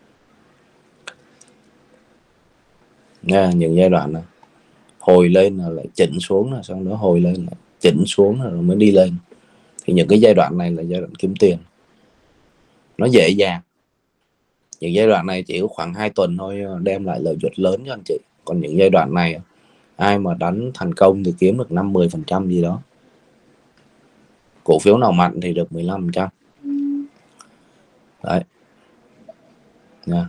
nha. Những giai đoạn này hồi lên là lại chỉnh xuống, là sau đó hồi lên lại chỉnh xuống rồi mới đi lên. Thì những cái giai đoạn này là giai đoạn kiếm tiền, nó dễ dàng. Những giai đoạn này chỉ có khoảng 2 tuần thôi đem lại lợi nhuận lớn cho anh chị. Còn những giai đoạn này ai mà đánh thành công thì kiếm được 50% gì đó, cổ phiếu nào mạnh thì được 15%. Đấy nha.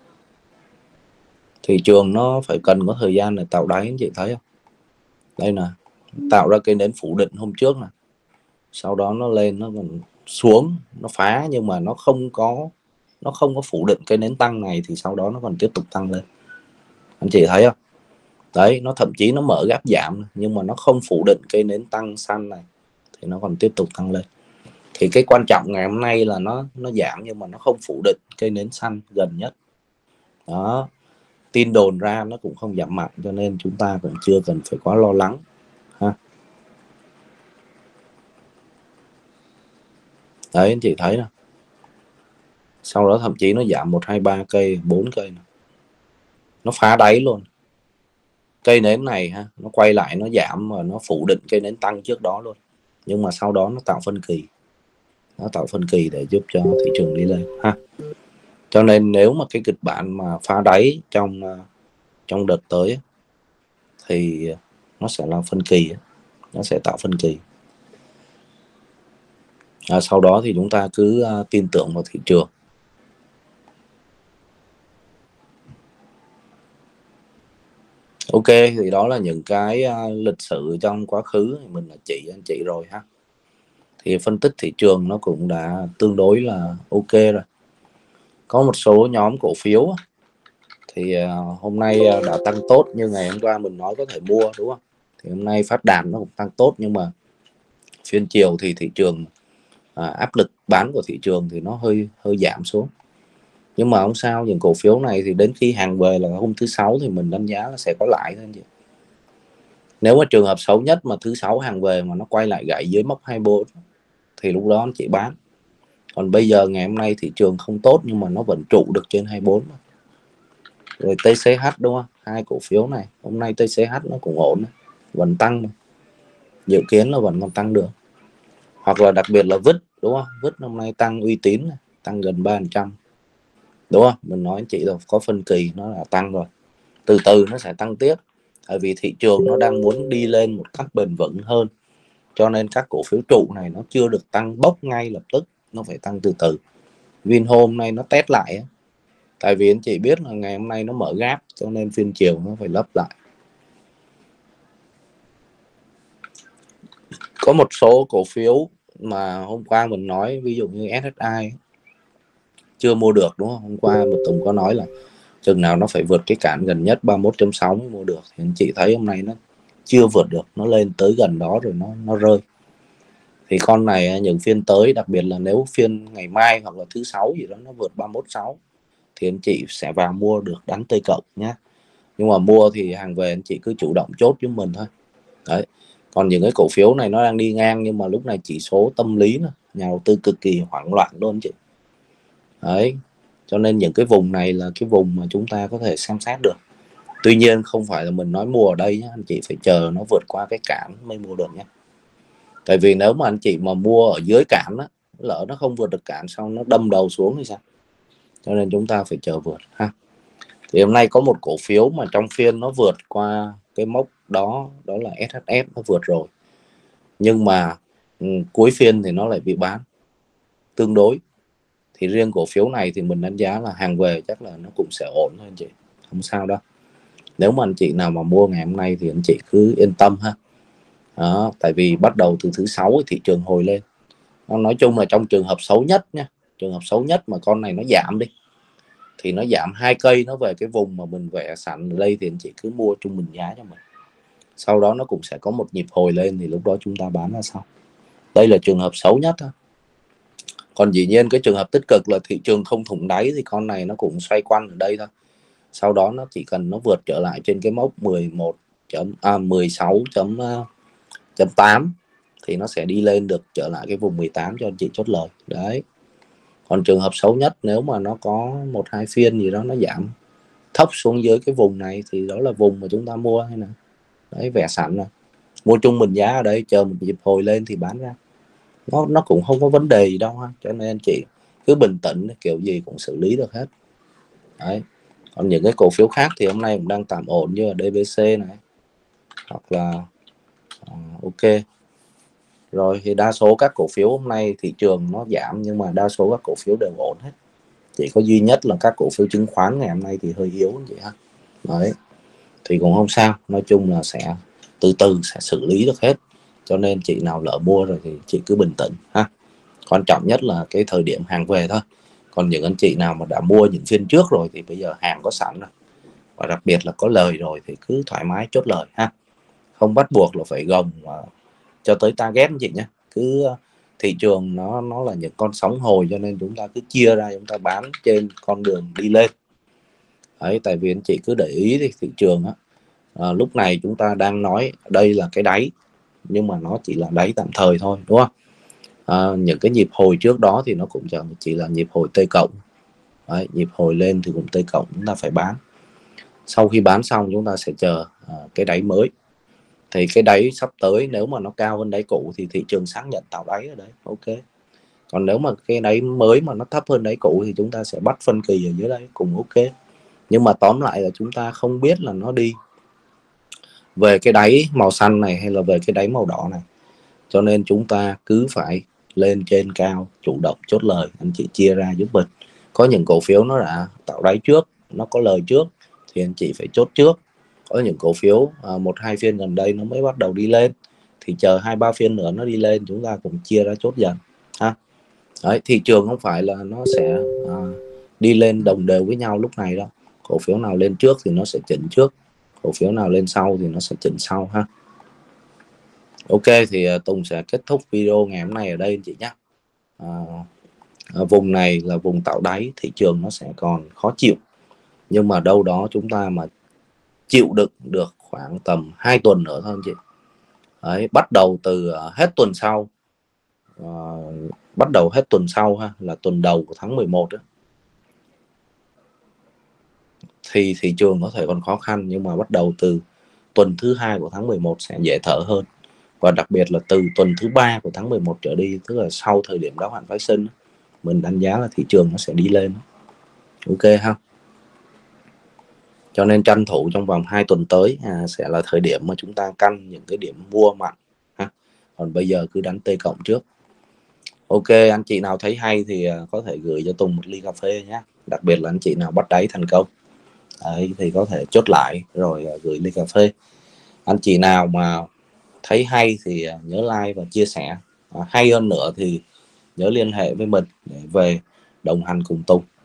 Thị trường nó phải cần có thời gian để tạo đáy, anh chị thấy không? Đây nè, tạo ra cái nến phủ định hôm trước nè, sau đó nó lên nó còn xuống nó phá, nhưng mà nó không có phủ định cái nến tăng này thì sau đó nó còn tiếp tục tăng lên, anh chị thấy không? Đấy, nó thậm chí nó mở gap giảm nhưng mà nó không phủ định cây nến tăng xanh này thì nó còn tiếp tục tăng lên. Thì cái quan trọng ngày hôm nay là nó giảm nhưng mà nó không phủ định cây nến xanh gần nhất đó. Tin đồn ra nó cũng không giảm mạnh cho nên chúng ta cũng chưa cần phải quá lo lắng ha. Đấy, anh chị thấy nè, sau đó thậm chí nó giảm 1, 2, 3 cây, 4 cây này. Nó phá đáy luôn. Cây nến này ha, nó quay lại nó giảm mà nó phủ định cây nến tăng trước đó luôn, nhưng mà sau đó nó tạo phân kỳ, để giúp cho thị trường đi lên ha. Cho nên nếu mà cái kịch bản mà phá đáy trong đợt tới thì nó sẽ là phân kỳ, nó sẽ tạo phân kỳ. Sau đó thì chúng ta cứ tin tưởng vào thị trường. Ok, thì đó là những cái lịch sử trong quá khứ mình đã chỉ anh chị rồi ha. Thì phân tích thị trường nó cũng đã tương đối là ok rồi. Có một số nhóm cổ phiếu thì hôm nay đã tăng tốt, như ngày hôm qua mình nói có thể mua đúng không? Thì hôm nay Phát Đàn nó cũng tăng tốt, nhưng mà phiên chiều thì thị trường áp lực bán của thị trường thì nó hơi giảm xuống. Nhưng mà không sao, những cổ phiếu này thì đến khi hàng về là hôm thứ Sáu thì mình đánh giá là sẽ có lãi thôi anh chị. Nếu mà trường hợp xấu nhất mà thứ Sáu hàng về mà nó quay lại gãy dưới mốc 24 thì lúc đó anh chị bán. Còn bây giờ ngày hôm nay thị trường không tốt nhưng mà nó vẫn trụ được trên 24. Rồi TCH đúng không? Hai cổ phiếu này hôm nay TCH nó cũng ổn, vẫn tăng, dự kiến là vẫn còn tăng được. Hoặc là đặc biệt là vứt đúng không? Vứt hôm nay tăng uy tín, tăng gần 3%, đúng không? Mình nói anh chị rồi, có phân kỳ nó là tăng rồi, từ từ nó sẽ tăng tiếp, tại vì thị trường nó đang muốn đi lên một cách bền vững hơn, cho nên các cổ phiếu trụ này nó chưa được tăng bốc ngay lập tức, nó phải tăng từ từ. Vinhome nay nó test lại, tại vì anh chị biết là ngày hôm nay nó mở gap cho nên phiên chiều nó phải lấp lại. Có một số cổ phiếu mà hôm qua mình nói ví dụ như SSI chưa mua được đúng không? Hôm qua một Tùng có nói là chừng nào nó phải vượt cái cản gần nhất 31.6 mới mua được, thì anh chị thấy hôm nay nó chưa vượt được, nó lên tới gần đó rồi nó rơi. Thì con này những phiên tới, đặc biệt là nếu phiên ngày mai hoặc là thứ sáu gì đó nó vượt 31.6 thì anh chị sẽ vào mua được đánh T cộng nhé. Nhưng mà mua thì hàng về anh chị cứ chủ động chốt với mình thôi. Đấy. Còn những cái cổ phiếu này nó đang đi ngang, nhưng mà lúc này chỉ số tâm lý nữa, nhà đầu tư cực kỳ hoảng loạn luôn chị. Đấy. Cho nên những cái vùng này là cái vùng mà chúng ta có thể xem xét được. Tuy nhiên không phải là mình nói mua ở đây nhé, anh chị phải chờ nó vượt qua cái cản mới mua được nhé. Tại vì nếu mà anh chị mà mua ở dưới cản á, lỡ nó không vượt được cản xong nó đâm đầu xuống thì sao? Cho nên chúng ta phải chờ vượt ha. Thì hôm nay có một cổ phiếu mà trong phiên nó vượt qua cái mốc đó, đó là SHS, nó vượt rồi. Nhưng mà cuối phiên thì nó lại bị bán tương đối. Thì riêng cổ phiếu này thì mình đánh giá là hàng về chắc là nó cũng sẽ ổn thôi anh chị, không sao đâu. Nếu mà anh chị nào mà mua ngày hôm nay thì anh chị cứ yên tâm ha. Đó, tại vì bắt đầu từ thứ sáu thì thị trường hồi lên. Nói chung là trong trường hợp xấu nhất nha, trường hợp xấu nhất mà con này nó giảm đi, thì nó giảm 2 cây nó về cái vùng mà mình vẽ sẵn ở đây, thì anh chị cứ mua trung bình giá cho mình. Sau đó nó cũng sẽ có một nhịp hồi lên, thì lúc đó chúng ta bán ra sau. Đây là trường hợp xấu nhất thôi. Còn dĩ nhiên cái trường hợp tích cực là thị trường không thủng đáy thì con này nó cũng xoay quanh ở đây thôi. Sau đó nó chỉ cần nó vượt trở lại trên cái mốc 16.8 thì nó sẽ đi lên được trở lại cái vùng 18 cho anh chị chốt lời. Đấy. Còn trường hợp xấu nhất nếu mà nó có 1-2 phiên gì đó nó giảm thấp xuống dưới cái vùng này thì đó là vùng mà chúng ta mua hay nào. Đấy, vẽ sẵn rồi. Mua trung bình giá ở đây, chờ một nhịp hồi lên thì bán ra. Nó cũng không có vấn đề gì đâu ha. Cho nên anh chị cứ bình tĩnh, kiểu gì cũng xử lý được hết. Đấy. Còn những cái cổ phiếu khác thì hôm nay cũng đang tạm ổn, như là DBC này hoặc là ok. Rồi thì đa số các cổ phiếu hôm nay thị trường nó giảm, nhưng mà đa số các cổ phiếu đều ổn hết. Chỉ có duy nhất là các cổ phiếu chứng khoán ngày hôm nay thì hơi yếu vậy ha. Đấy. Thì cũng không sao, nói chung là sẽ từ từ sẽ xử lý được hết. Cho nên chị nào lỡ mua rồi thì chị cứ bình tĩnh ha. Quan trọng nhất là cái thời điểm hàng về thôi. Còn những anh chị nào mà đã mua những phiên trước rồi thì bây giờ hàng có sẵn rồi, và đặc biệt là có lời rồi thì cứ thoải mái chốt lời ha. Không bắt buộc là phải gồng cho tới target anh chị nhé. Cứ thị trường nó là những con sóng hồi, cho nên chúng ta cứ chia ra, chúng ta bán trên con đường đi lên. Đấy, tại vì anh chị cứ để ý thì thị trường lúc này chúng ta đang nói đây là cái đáy, nhưng mà nó chỉ là đáy tạm thời thôi, đúng không? Những cái nhịp hồi trước đó thì nó cũng chỉ là nhịp hồi T cộng. Đấy, nhịp hồi lên thì cũng T cộng, chúng ta phải bán. Sau khi bán xong chúng ta sẽ chờ cái đáy mới. Thì cái đáy sắp tới nếu mà nó cao hơn đáy cũ thì thị trường xác nhận tạo đáy ở đấy, ok. Còn nếu mà cái đáy mới mà nó thấp hơn đáy cũ thì chúng ta sẽ bắt phân kỳ ở dưới đây cũng ok. Nhưng mà tóm lại là chúng ta không biết là nó đi về cái đáy màu xanh này hay là về cái đáy màu đỏ này. Cho nên chúng ta cứ phải lên trên cao chủ động chốt lời. Anh chị chia ra giúp mình. Có những cổ phiếu nó đã tạo đáy trước, nó có lời trước thì anh chị phải chốt trước. Có những cổ phiếu 1-2 phiên gần đây nó mới bắt đầu đi lên thì chờ 2-3 phiên nữa nó đi lên, chúng ta cũng chia ra chốt dần ha. Đấy, thị trường không phải là nó sẽ đi lên đồng đều với nhau lúc này đâu. Cổ phiếu nào lên trước thì nó sẽ chỉnh trước, cổ phiếu nào lên sau thì nó sẽ chỉnh sau ha. Ok, thì Tùng sẽ kết thúc video ngày hôm nay ở đây anh chị nhé. Vùng này là vùng tạo đáy, thị trường nó sẽ còn khó chịu, nhưng mà đâu đó chúng ta mà chịu đựng được khoảng tầm 2 tuần nữa thôi anh chị. Đấy, bắt đầu từ hết tuần sau, bắt đầu hết tuần sau ha, là tuần đầu của tháng 11 đó, thì thị trường có thể còn khó khăn, nhưng mà bắt đầu từ tuần thứ 2 của tháng 11 sẽ dễ thở hơn. Và đặc biệt là từ tuần thứ 3 của tháng 11 trở đi, tức là sau thời điểm đáo hạn phái sinh, mình đánh giá là thị trường nó sẽ đi lên. Ok ha. Cho nên tranh thủ trong vòng 2 tuần tới sẽ là thời điểm mà chúng ta canh những cái điểm mua mạnh ha. Còn bây giờ cứ đánh T cộng trước. Ok, anh chị nào thấy hay thì có thể gửi cho Tùng một ly cà phê nhé. Đặc biệt là anh chị nào bắt đáy thành công. Đấy, thì có thể chốt lại rồi gửi ly cà phê. Anh chị nào mà thấy hay thì nhớ like và chia sẻ. Hay hơn nữa thì nhớ liên hệ với mình để về đồng hành cùng Tùng.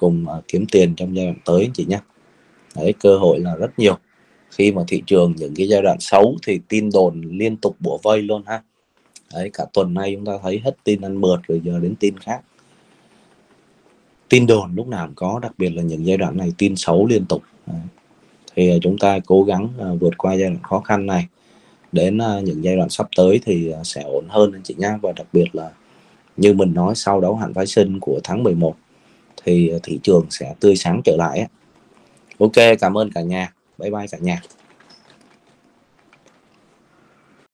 cùng kiếm tiền trong giai đoạn tới anh chị nhé. Đấy, cơ hội là rất nhiều. Khi mà thị trường những cái giai đoạn xấu thì tin đồn liên tục bủa vây luôn ha. Đấy, cả tuần nay chúng ta thấy hết tin ăn mượt rồi giờ đến tin khác. Tin đồn lúc nào cũng có, đặc biệt là những giai đoạn này tin xấu liên tục. Đấy. Thì chúng ta cố gắng vượt qua giai đoạn khó khăn này, đến những giai đoạn sắp tới thì sẽ ổn hơn anh chị nhé. Và đặc biệt là như mình nói, sau đấu hạn phái sinh của tháng 11 thì thị trường sẽ tươi sáng trở lại. Ok, cảm ơn cả nhà. Bye bye cả nhà.